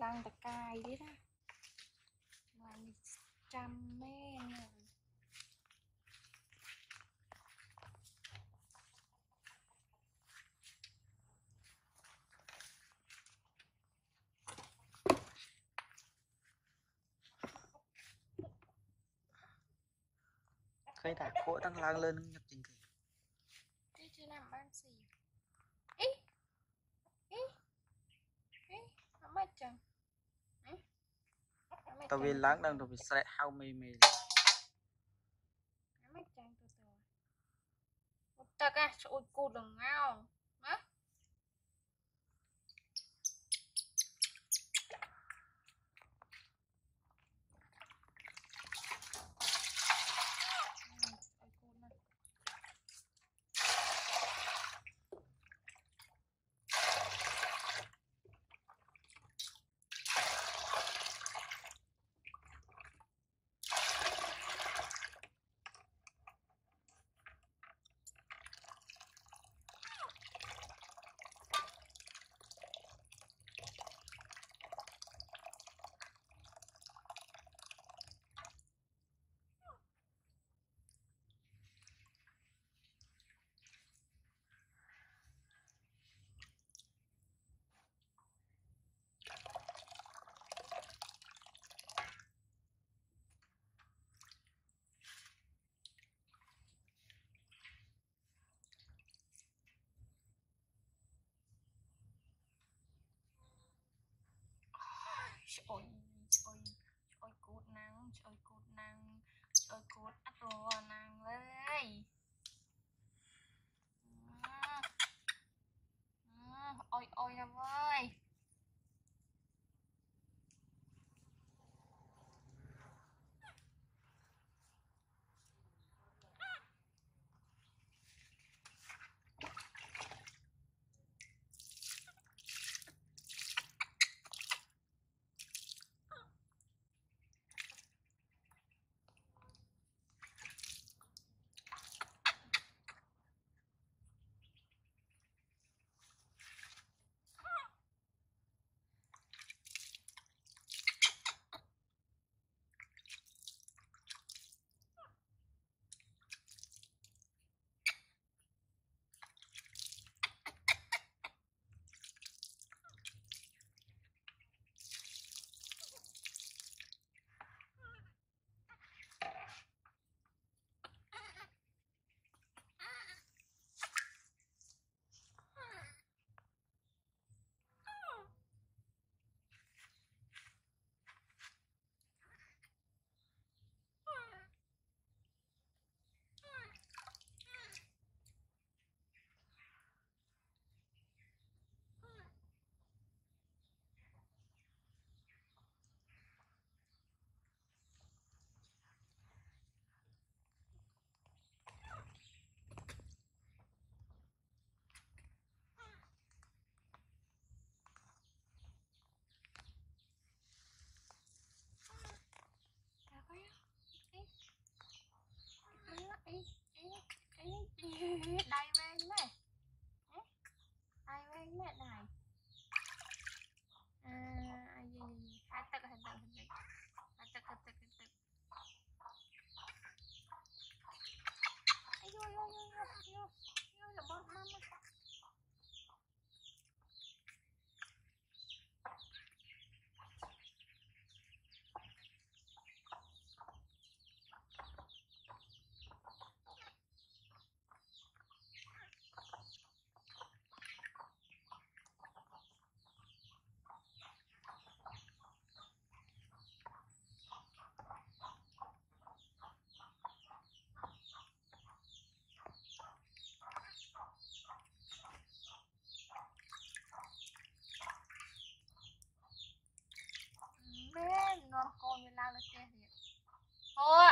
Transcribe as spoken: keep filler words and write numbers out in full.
Lăng ta cài đi đó. Lăng trăm men. Khơi thả khổ tăng lang lên nhập trình kì. Chứ chưa làm ban gì. Ý. Ý. Ý. Nó mất chẳng. Tao vì láng đang được sạch hao mê mê. Nó mất chẳng từ từ. Một tắc à, ôi cô đừng ngao. Hả? Ôi, ôi, ôi cút nắng, ôi cút nắng, ôi cút ắt rùa nắng lên. Ôi, ôi em ơi. Đây bên này. Đây bên mẹ này. À, ai gì hai tật hai tật hai tật. Hai tật hai tật hai tật. Ai vô vô vô vô vô. Vô là bọn mama. Bên nó con với lao lên trên thì thôi